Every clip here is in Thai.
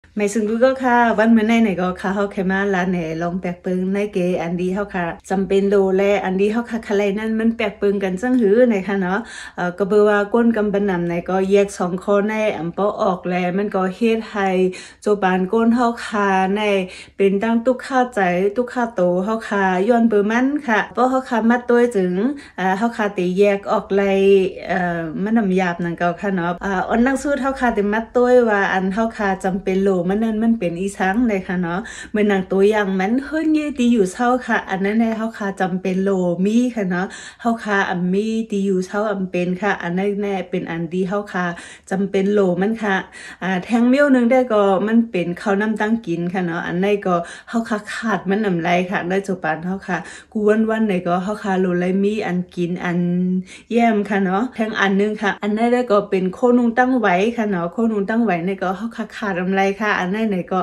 ไม่ซึ่งดูก็ค่ะวันเมื่อไหนก็ค่ะเขาแค่มาลาเนี่ยลองแปลกเปิงในเกอันดีเขาค่ะจำเป็นโลแลอันดีเขาค่ะอะไรนั่นมันแปลกเปิงกันจังหือในค่ะเนาะก็เบอว่าก้นกำบันนำในก็แยก2ข้อในอำเปาออกแลมันก็เฮ็ดให้โจบานก้นเขาค่ะในเป็นตั้งตุกข้าใจตุกข้าโตเขาค่ะย้อนเบอร์มันค่ะเพราะเขาค่ะมัดตัวถึงเขาค่ะตีแยกออกเลยมันนำหยาบนั่นก็ค่ะเนาะอันนักสู้เขาค่ะตีมัดตัวว่าอันเขาค่ะจำเป็นโลมันนั่นมันเป็นอีสังเลยค่ะเนาะเหมือนหนังตัวอย่างมันเฮิรนยี่ตีอยู่เศร้าค่ะอันนั้นในเขาค่ะจำเป็นโลมีค่ะเนาะเขาค่ะมีตีอยู่เศร้าเป็นค่ะอันนั้นแน่เป็นอันดีเขาค่ะจำเป็นโลมันค่ะแทงเมี้ยวนึงได้ก็มันเป็นข้าวน้ำตั้งกินค่ะเนาะอันนั้นก็เขาค่ะขาดมันนำไรค่ะได้จบปานเขาค่ะกูวันไหนก็เขาค่ะโลไรมีอันกินอันแย้มค่ะเนาะแทงอันนึงค่ะอันนั้นได้ก็เป็นโคนุงตั้งไว้ค่ะเนาะโคนุงตั้งไว้ในก็เขาค่ะขาดอะไรค่ะอันนั้นไหนก็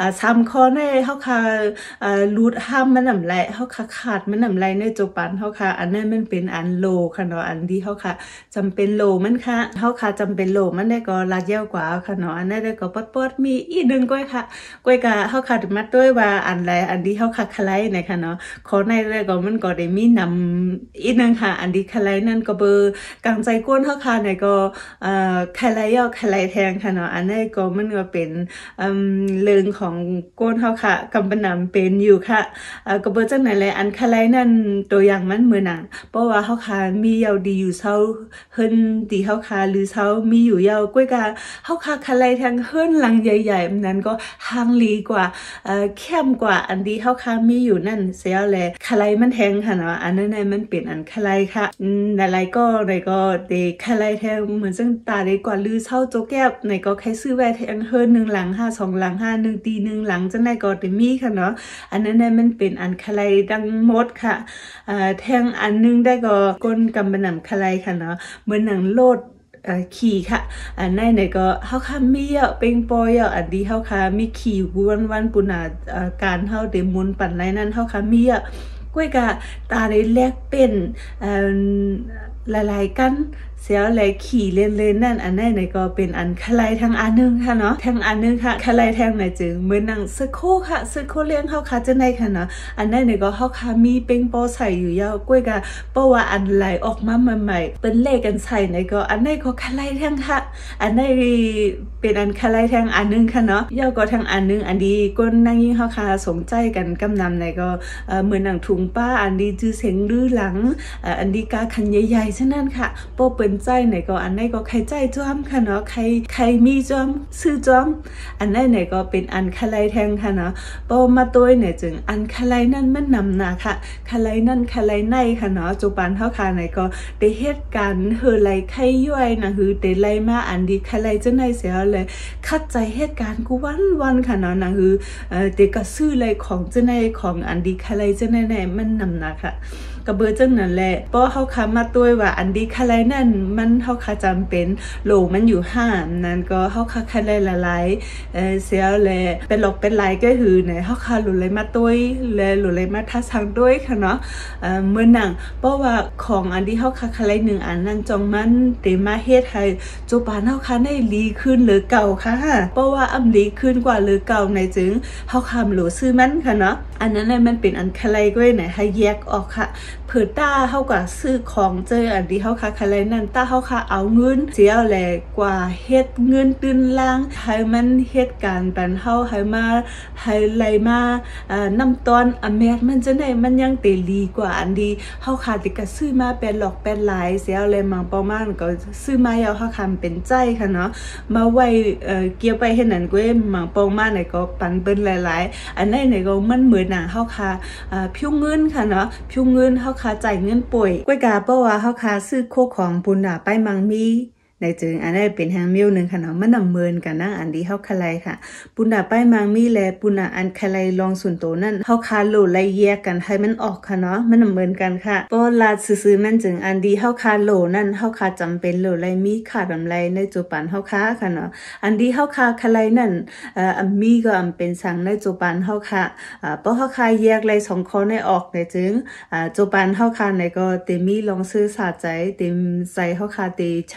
3ข้อในเฮาค่ะรูดห้ามมันนำไรเฮาค่ะขาดมันนำไรในจบปันเฮาค่ะอันนั้นมันเป็นอันโลค่ะเนาะอันที่เฮาค่ะจำเป็นโลมันค่ะเฮาค่ะจำเป็นโลมันได้ก็ลาดยาวกว่าค่ะเนาะอันนั้นได้ก็ปอดมีอีกนึงก้อยค่ะก้อยกะเฮาค่ะมาด้วยว่าอันไรอันที่เฮาค่ะคลายในค่ะเนาะขอในได้ก็มันก็ได้มีนำอีกนึงค่ะอันที่คลายนั่นก็เบอร์กลางใจก้นเฮาค่ะในก็คลายยาวคลายแทงค่ะเนาะอันนั้นก็มันก็เป็นเรื่องของก้นเฮาค่ะกำปนำเป็นอยู่ค่ะก็บ่จังไหนแลอันคลายนั่นตัวอย่างมันเหมือนน่ะเพราะว่าเฮาค่ะมียาวดีอยู่เซาเฮิรนที่เฮาค่ะหรือเซามีอยู่ยาวก้อยกะเฮาค่ะคลายทางเฮิรนหลังใหญ่ๆนั้นก็ห่างลีกว่าเข้มกว่าอันที่เฮาค่ะมีอยู่นั่นเสียแลคลายมันแทงค่ะเนาะอันนั้นมันเป็นอันคลายค่ะหลายๆก็ได้ก็ได้คลายแทงเหมือนจังตาได้กว่าลือเซาโจแก้บไหนก็ใครซื้อไว้แทงเฮิรน1หลัง5 2หลัง5 1ตี1หลังจังได๋ก็ได้มีค่ะเนาะอันนั้นมันเป็นอันคลายดังหมดค่ะแทงอันนึงได้ก็ก้นกำบนำคลายค่ะเนาะเหมือนหนังโลดขี่ค่ะอันไหนก็เฮาค่ะมีเป็นปอยอันดีเฮาค่ะมีขี่วันปุนาการเฮาได้มุนปั่นไรนั้นเฮาค่ะมีก้อยกะตาได้แลกเป็นหลายๆกันเสียอะไรขี่เล่นๆนั่นอันไหนก็เป็นอันคลายทางอันนึงค่ะเนาะทางอันนึงค่ะคลายทางไหนจึงเหมือนหนังซึโคค่ะซึโคเลี้ยงเฮาค่ะจังได๋ค่ะเนาะอันไหนก็เฮาค่ะมีเป็นปอใส่อยู่ยาวก้อยกะเพราะว่าอันไหลออกมาใหม่ๆเป็นเลขกันใส่ไหนก็อันไหนก็คลายทางค่ะอันไหนเป็นอันคลายทางอันนึงค่ะเนาะยาวก็ทางอันนึงอันดีก้นนางยิ่งเฮาค่ะสนใจกันกำนำไหนก็เหมือนหนังถุงป้าอันดีจื้อเสียงลือหลังอันดีกาคันใหญ่ๆฉะนั้นค่ะโปเปิ้นใจไหนก็อันไหนก็ใครใจจ้อมค่ะเนาะใครมีจ้อมซื้อจ้อมอันไหนก็เป็นอันคลายแทงค่ะเนาะโปมาตัวเนี่ยจึงอันคลายนั่นมันนำหน้าค่ะคลายนั่นคลายในค่ะเนาะจุปันเฮาค่ะไหนก็ได้เฮ็ดการเฮือไหลไข่ย่อยนะคือได้ไล่มาอันดีคลายจังได๋เสียเลยคัดใจเหตุการณ์กูวันค่ะเนาะนะคือเด็กก็ซื้อเลยของจังได๋ของอันดีคลายจังได๋แน่มันนำหน้าค่ะก็เบอจังนั้นแหละเพราะเฮาค่ะมาตัวว่าอันดีคลายนั่นมันเฮาค่ะจำเป็นโลมันอยู่5นั้นก็เฮาค่ะคลายหลายๆเสียแลเป็นหลอกเป็นหลายก็คือเนี่ยเฮาค่ะหลุเลยมาตัวแลหลุเลยมาทัสังด้วยค่ะเนาะเมื่อนังเพราะว่าของอันที่เฮาค่ะคลาย1อันนั้นจองมันเตมาเฮ็ดให้จุปานเฮาค่ะได้ลีขึ้นหรือเก่าค่ะเพราะว่าอำลีขึ้นกว่าหรือเก่าในจึงเฮาค่ะหลูซื้อมันค่ะเนาะอันนั้นมันเป็นอันคลายก็ไหนให้แยกออกค่ะเผื่อตาเฮาก็ซื้อของเจออันที่เฮาค่ะคลายนั่นตาเฮาค่ะเอาเงินเสียแลกว่าเฮ็ดเงินตื้นล่างให้มันเฮ็ดการปันเฮาให้มาให้ไหลมาน้ำตอนอแมดมันจะได้มันยังเตลีกว่าอันดีเฮาค่ะติก็ซื้อมาเป็นหลอกเป็นหลายเสียแลมังประมาณก็ซื้อมายาวเฮาค่ะเป็นใจค่ะเนาะมาไว้เกี่ยวไปเฮ็ดนั่นก็มังประมาณก็ปันเปิ้นหลายๆอันไหนก็มันเหมือนน่ะเฮาค่ะพิวเงินค่ะเนาะพิวเงินเฮาค่ะจ่ายเงินป่วยก้อยกาเพราะว่าเฮาค่ะซื้อโคของปุณน่ะไปมังมีในจึงอันนี้เป็นทางมิวนึงค่ะเนาะมันนำเมินกันนะอันที่เฮาคลายค่ะปุณน่ะไปมังมีแลปุณน่ะอันคลายลองส่วนโตนั่นเฮาคาโลไล่แยกกันให้มันออกค่ะเนาะมันนำเมินกันค่ะเพราะลาซื่อๆมันจึงอันที่เฮาคาโลนั่นเฮาคาจำเป็นโลไล่มีขาดอำไรในจุปันเฮาคาค่ะเนาะอันที่เฮาคาคลายนั่นมีก็เป็นสังในจุปันเฮาค่ะเพราะเฮาคาแยกไล่2ข้อในออกในจึงจุปันเฮาคาในก็เตมีลองซื้อสาใจเต็มใจเฮาคาเตช้ำชา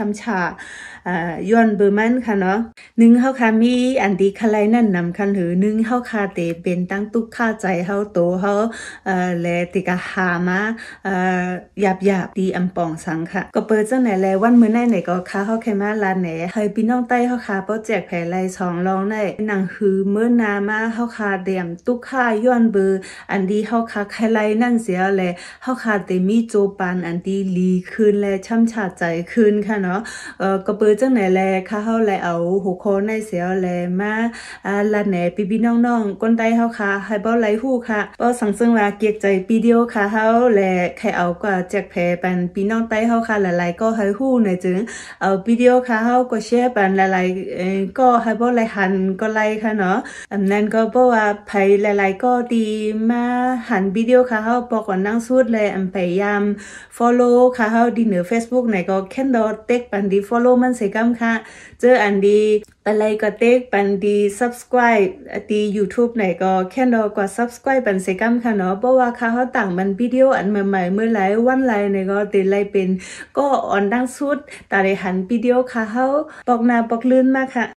ย้อนเบอร์มันค่ะเนาะหนึ่งเฮาค่ะมีอันดีคลายนั่นนำคันหือหนึ่งเฮาค่ะเตเป็นตั้งตุกค่าใจเฮาโตเฮาและติกะหามาหยาบดีอำปองสังค่ะก็เปิดจังไหนแลวันมื้อไหนก็ค่ะเฮาแค่มาลานแหนให้พี่น้องใต้เฮาค่ะโปรเจกต์แผไล2ลองได้หนังหือมื้อนามาเฮาค่ะเตรียมตุกค่าย้อนเบอร์อันดีเฮาค่ะคลายนั่นเสียแลเฮาค่ะเตมีโจปานอันดีลีคืนและช่ำชาใจคืนค่ะเนาะก็เปิดจังไหนแลค่ะเฮาแลเอาหัวข้อในเสียแลมาลานแหนพี่น้องๆคนใต้เฮาค่ะให้บ่ไหลฮู้ค่ะบ่สังซึ่งว่าเกียกใจปีเดียวค่ะเฮาแลแค่เอาก็แจกแผปันพี่น้องใต้เฮาค่ะหลายๆก็ให้ฮู้ในจึงเอาวิดีโอค่ะเฮาก็แชร์ปันหลายๆก็ให้บ่ไหลหันก็ไลค์ค่ะเนาะนั้นก็บ่ว่าไผหลายๆก็ดีมาหันวิดีโอค่ะเฮาบอกว่านั่งสุดเลยพยายาม follow ค่ะเฮาดีเหนือ Facebook ไหนก็แค่ดอเต็กปันดี follow มันเสกำค่ะเจออันดีอะไรก็เต็กปันดี subscribe ดี YouTube ไหนก็แค่ดอกว่า subscribe ปันเสกำค่ะเนาะเพราะว่าค่ะเฮาต่างมันวิดีโออันใหม่ๆเมื่อหลายวันหลายไหนก็เตไลเป็นก็ออนดังสุดตาได้หันวิดีโอค่ะเฮาบอกหน้าบอกลื่นมากค่ะ